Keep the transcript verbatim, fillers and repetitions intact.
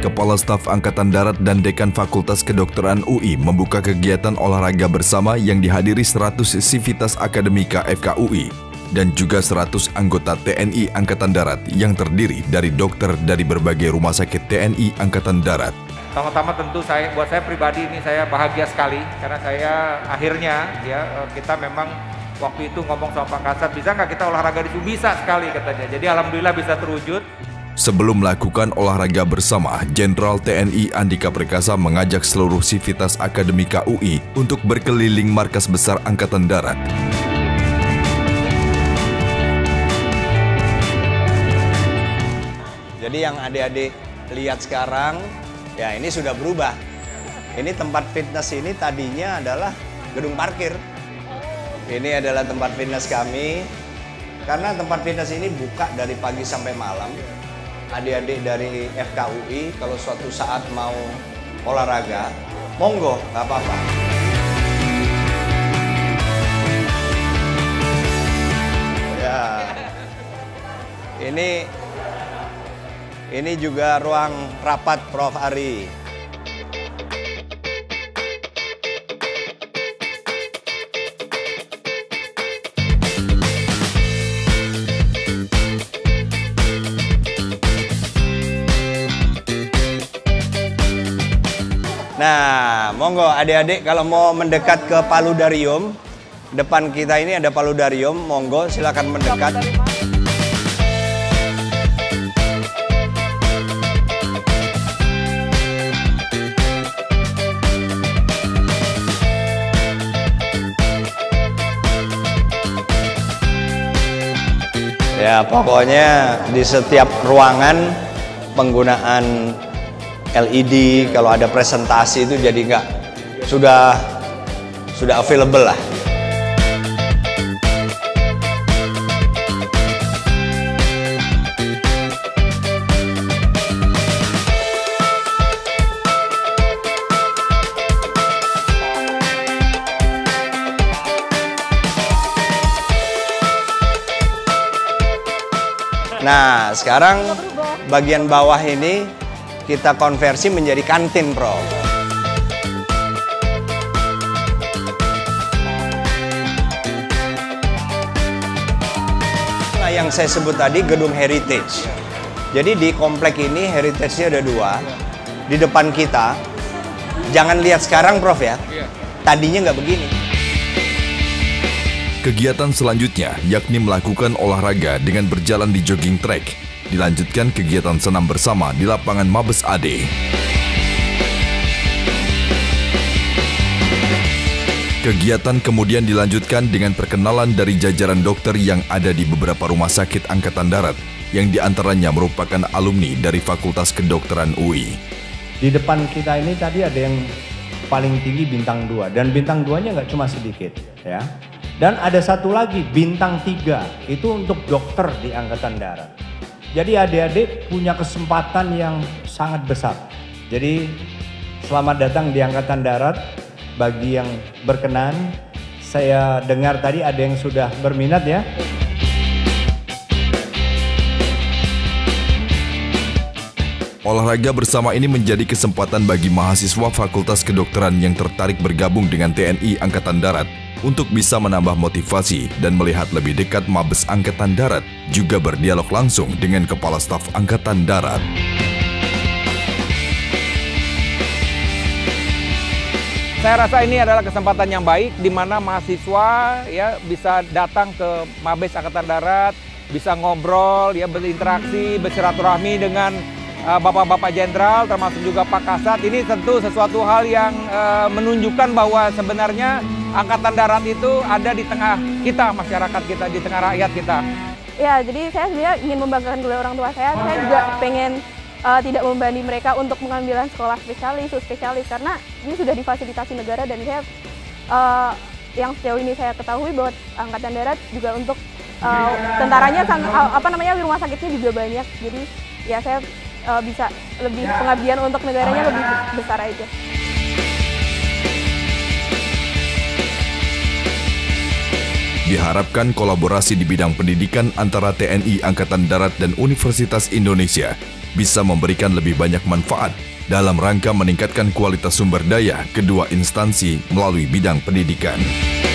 Kepala Staf Angkatan Darat dan Dekan Fakultas Kedokteran U I membuka kegiatan olahraga bersama yang dihadiri seratus sivitas akademika F K U I dan juga seratus anggota T N I Angkatan Darat yang terdiri dari dokter dari berbagai rumah sakit T N I Angkatan Darat. Pertama-tama tentu saya, buat saya pribadi ini saya bahagia sekali karena saya akhirnya ya kita memang waktu itu ngomong sama Pak Kasat, bisa nggak kita olahraga di sini? Bisa sekali katanya. Jadi alhamdulillah bisa terwujud. Sebelum melakukan olahraga bersama, Jenderal T N I Andika Perkasa mengajak seluruh sivitas akademika U I untuk berkeliling markas besar Angkatan Darat. Jadi yang adik-adik lihat sekarang, ya ini sudah berubah. Ini tempat fitness ini tadinya adalah gedung parkir. Ini adalah tempat fitness kami. Karena tempat fitness ini buka dari pagi sampai malam. Adik-adik dari F K U I kalau suatu saat mau olahraga, monggo, nggak apa-apa. Ya, ini ini juga ruang rapat Prof Ari. Nah, monggo adik-adik kalau mau mendekat ke paludarium, depan kita ini ada paludarium, monggo silakan mendekat. Ya, pokoknya di setiap ruangan penggunaan L E D, kalau ada presentasi itu jadi nggak, sudah sudah available lah. Nah, sekarang bagian bawah ini kita konversi menjadi kantin, Prof. Nah, yang saya sebut tadi gedung heritage. Jadi di komplek ini heritage-nya ada dua. Di depan kita, jangan lihat sekarang, Prof ya. Tadinya nggak begini. Kegiatan selanjutnya yakni melakukan olahraga dengan berjalan di jogging track. Dilanjutkan kegiatan senam bersama di lapangan Mabes A D. Kegiatan kemudian dilanjutkan dengan perkenalan dari jajaran dokter yang ada di beberapa rumah sakit Angkatan Darat, yang diantaranya merupakan alumni dari Fakultas Kedokteran U I. Di depan kita ini tadi ada yang paling tinggi bintang dua, dan bintang duanya nggak cuma sedikit, ya. Dan ada satu lagi bintang tiga, itu untuk dokter di Angkatan Darat. Jadi adik-adik punya kesempatan yang sangat besar. Jadi selamat datang di Angkatan Darat. Bagi yang berkenan, saya dengar tadi ada yang sudah berminat ya. Olahraga bersama ini menjadi kesempatan bagi mahasiswa Fakultas Kedokteran yang tertarik bergabung dengan T N I Angkatan Darat untuk bisa menambah motivasi dan melihat lebih dekat Mabes Angkatan Darat, juga berdialog langsung dengan Kepala Staf Angkatan Darat. Saya rasa ini adalah kesempatan yang baik di mana mahasiswa ya bisa datang ke Mabes Angkatan Darat, bisa ngobrol, ya berinteraksi, bersilaturahmi dengan Bapak-Bapak Jenderal, termasuk juga Pak Kasat. Ini tentu sesuatu hal yang uh, menunjukkan bahwa sebenarnya Angkatan Darat itu ada di tengah kita, masyarakat kita, di tengah rakyat kita. Ya, jadi saya sebenarnya ingin membanggakan kedua orang tua saya. Saya juga pengen uh, tidak membebani mereka untuk mengambil sekolah spesialis, spesialis karena ini sudah difasilitasi negara, dan saya uh, yang sejauh ini saya ketahui bahwa Angkatan Darat juga untuk uh, tentaranya, apa namanya, rumah sakitnya juga banyak. Jadi ya saya uh, bisa lebih pengabdian untuk negaranya lebih besar aja. Diharapkan kolaborasi di bidang pendidikan antara T N I Angkatan Darat dan Universitas Indonesia bisa memberikan lebih banyak manfaat dalam rangka meningkatkan kualitas sumber daya kedua instansi melalui bidang pendidikan.